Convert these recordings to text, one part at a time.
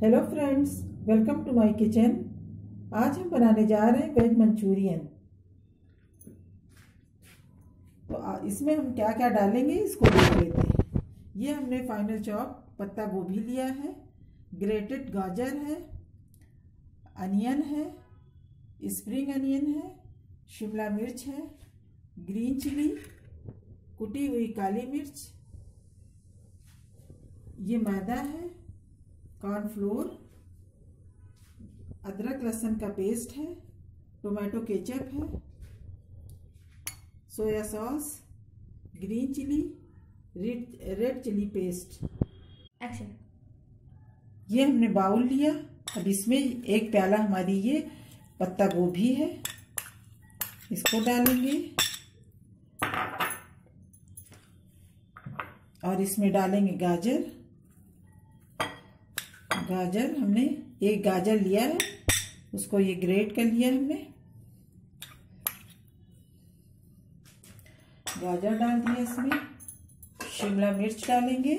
Hello friends, welcome to my kitchen. आज हम बनाने जा रहे हैं वेज मंचूरियन। तो इसमें हम क्या क्या डालेंगे इसको देख लेते हैं। ये हमने फाइनल चॉप पत्ता गोभी लिया है, ग्रेटेड गाजर है, अनियन है, स्प्रिंग अनियन है, शिमला मिर्च है, ग्रीन चिली, कुटी हुई काली मिर्च, ये मैदा है, कॉर्नफ्लोर, अदरक लहसुन का पेस्ट है, टोमेटो केचप है, soya sauce, green chilli, red chilli paste. Action. ये हमने बाउल लिया। अब इसमें एक प्याला हमारी ये पत्ता गोभी है, इसको डालेंगे और इसमें डालेंगे गाजर। गाजर हमने एक गाजर लिया है, उसको ये ग्रेट कर लिया हमने। गाजर डाल दिया इसमें। शिमला मिर्च डालेंगे,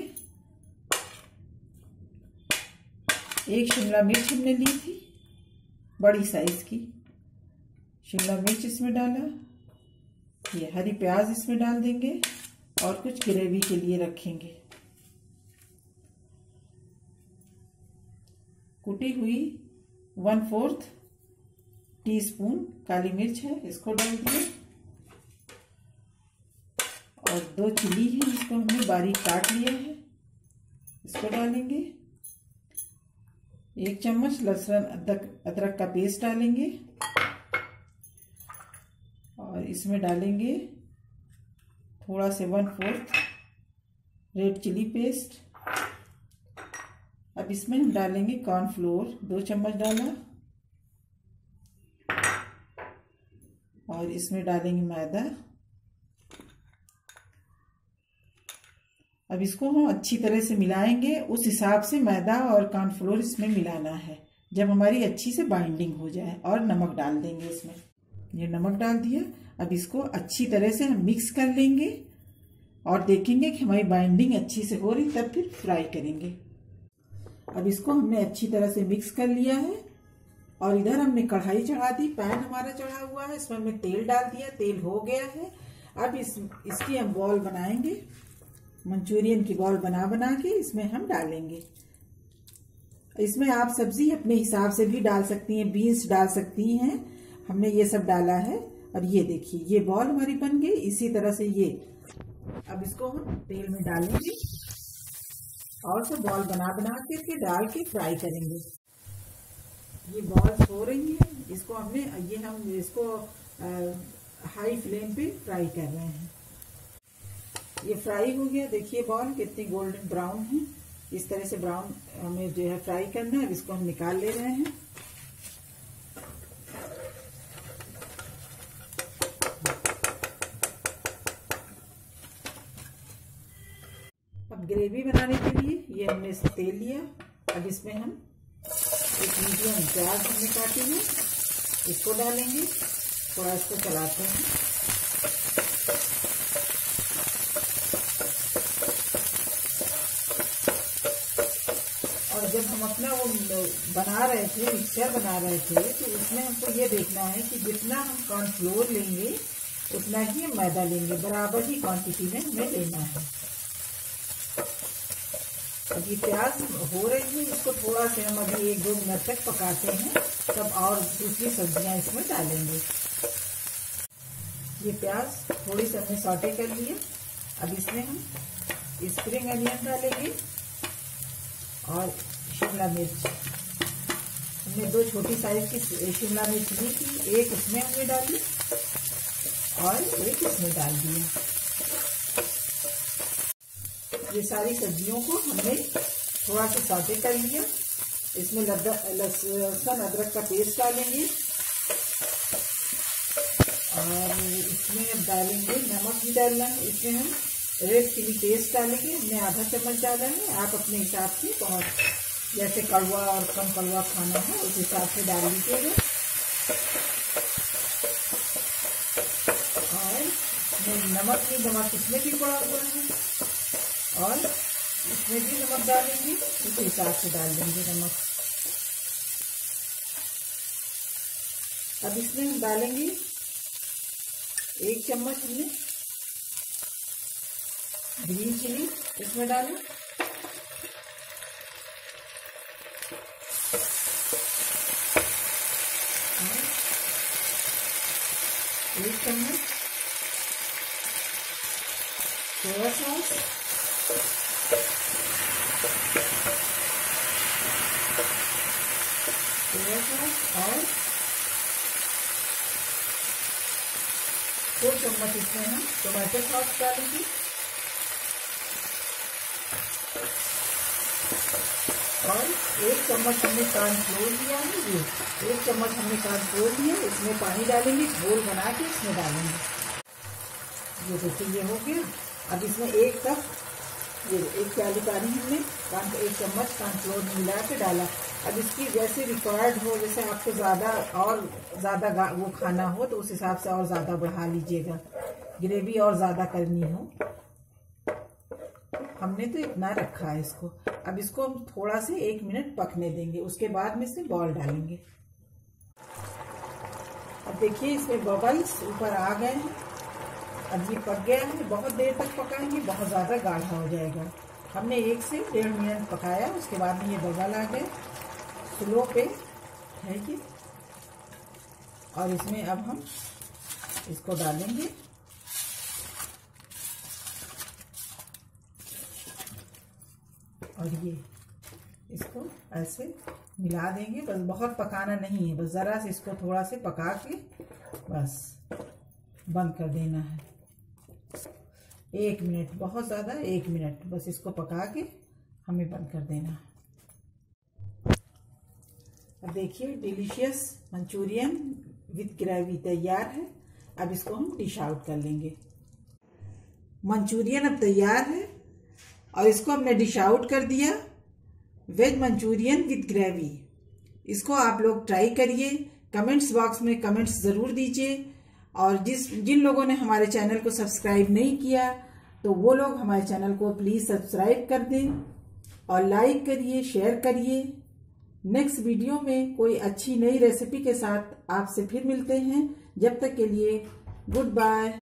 एक शिमला मिर्च हमने ली थी बड़ी साइज की, शिमला मिर्च इसमें डाला। ये हरी प्याज इसमें डाल देंगे और कुछ ग्रेवी के लिए रखेंगे। कुटी हुई 1/4 टीस्पून काली मिर्च है, इसको डाल दिए। और 2 चिली है, इसको हमने बारीक काट लिया है, इसको डालेंगे। 1 चम्मच लहसुन अदरक का पेस्ट डालेंगे और इसमें डालेंगे थोड़ा से 1/4 रेड चिली पेस्ट। अब इसमें हम डालेंगे कॉर्नफ्लोर, 2 चम्मच डाला और इसमें डालेंगे मैदा। अब इसको हम अच्छी तरह से मिलाएंगे, उस हिसाब से मैदा और कॉर्नफ्लोर इसमें मिलाना है जब हमारी अच्छी से बाइंडिंग हो जाए। और नमक डाल देंगे इसमें, ये नमक डाल दिया। अब इसको अच्छी तरह से हम मिक्स कर लेंगे और देखेंगे कि हमारी बाइंडिंग अच्छी से हो रही, तब फिर फ्राई करेंगे। अब इसको हमने अच्छी तरह से मिक्स कर लिया है और इधर हमने कढ़ाई चढ़ा दी, पैन हमारा चढ़ा हुआ है, इसमें हमने तेल डाल दिया, तेल हो गया है। अब इसकी हम बॉल बनाएंगे, मंचूरियन की बॉल बना के इसमें हम डालेंगे। इसमें आप सब्जी अपने हिसाब से भी डाल सकती हैं, बीन्स डाल सकती हैं, हमने ये सब डाला है। और ये देखिए, ये बॉल हमारी बन गई। इसी तरह से ये अब इसको हम तेल में डालेंगे और सब बॉल बना के डाल के फ्राई करेंगे। ये बॉल्स हो रही है, इसको हम इसको हाई फ्लेम पे फ्राई कर रहे हैं। ये फ्राई हो गया, देखिए बॉल कितनी गोल्डन ब्राउन है। इस तरह से ब्राउन हमें जो है फ्राई करना है। अब इसको हम निकाल ले रहे हैं। अब ग्रेवी बनाने के लिए ये हमने तेल लिया। अब इसमें हम एक मीडियम प्याज हमने काटी है, इसको डालेंगे। थोड़ा इसको चलाते हैं। और जब हम अपना वो बना रहे थे, मिक्सचर बना रहे थे, तो उसमें हमको ये देखना है कि जितना हम कॉर्नफ्लोर लेंगे उतना ही हम मैदा लेंगे, बराबर ही क्वांटिटी में हमें लेना है। अब ये प्याज हो रही है, इसको थोड़ा से हम अभी 1-2 मिनट तक पकाते हैं, तब और दूसरी सब्जियां इसमें डालेंगे। ये प्याज थोड़ी सी हमने सॉटे कर लिया। अब इसमें हम स्प्रिंग अनियन डालेंगे और शिमला मिर्च। हमने 2 छोटी साइज की शिमला मिर्च ली थी, एक इसमें हमने डाली और एक इसमें डाल दिया। ये सारी सब्जियों को हमने थोड़ा सा सॉटे कर लिया। इसमें लहसुन अदरक का पेस्ट डालेंगे और इसमें डालेंगे, नमक भी डालना है। इसमें हम रेड चिली पेस्ट डालेंगे, हमने आधा चम्मच डाला है। आप अपने हिसाब से बहुत जैसे कड़वा और कम कड़वा खाना है उस हिसाब से डाल लीजिएगा। और नमक इसमें भी पड़ा हुआ है और इसमें भी नमक डालेंगे, उस हिसाब से डाल देंगे नमक। अब इसमें हम डालेंगे 1 चम्मच हमने ग्रीन चिली इसमें डालें, और 1 चम्मच सोया सॉस, और 2 चम्मच इसमें हम टोमेटो सॉस डालेंगे, और 1 चम्मच हमने कॉर्नफ्लोर लिया है, ये 1 चम्मच हमने कॉर्नफ्लोर लिया, इसमें पानी डालेंगे, घोल बना के इसमें डालेंगे। ये देखिए ये हो गया। अब इसमें 1 कप, ये 1 प्याली पानी हमने 1 चम्मच कॉर्नफ्लोर मिला के डाला। अब इसकी जैसे रिक्वायर्ड हो, जैसे आपको ज़्यादा वो खाना हो तो उस हिसाब से और ज़्यादा बढ़ा लीजिएगा, ग्रेवी और ज़्यादा करनी हो। हमने तो इतना रखा है इसको। अब इसको हम थोड़ा से 1 मिनट पकने देंगे, उसके बाद में इसमें बॉल डालेंगे। अब देखिए इसमें बबल्स ऊपर आ गए हैं। अब ये पक गया है। बहुत देर तक पकाएंगे, बहुत ज़्यादा गाढ़ा हो जाएगा। हमने 1 से 1.5 मिनट पकाया, उसके बाद में ये बबल आ गए। स्लो पे है कि, और इसमें अब हम इसको डालेंगे, और ये इसको ऐसे मिला देंगे। बस बहुत पकाना नहीं है, बस ज़रा से इसको थोड़ा से पका के बस बंद कर देना है। 1 मिनट, बहुत ज़्यादा 1 मिनट, बस इसको पका के हमें बंद कर देना है। अब देखिए डिलीशियस मंचूरियन विद ग्रेवी तैयार है। अब इसको हम डिश आउट कर लेंगे। मंचूरियन अब तैयार है और इसको हमने डिश आउट कर दिया। वेज मंचूरियन विद ग्रेवी, इसको आप लोग ट्राई करिए। कमेंट्स बॉक्स में कमेंट्स ज़रूर दीजिए, और जिन लोगों ने हमारे चैनल को सब्सक्राइब नहीं किया तो वो लोग हमारे चैनल को प्लीज़ सब्सक्राइब कर दें और लाइक करिए, शेयर करिए। नेक्स्ट वीडियो में कोई अच्छी नई रेसिपी के साथ आपसे फिर मिलते हैं। जब तक के लिए गुड बाय।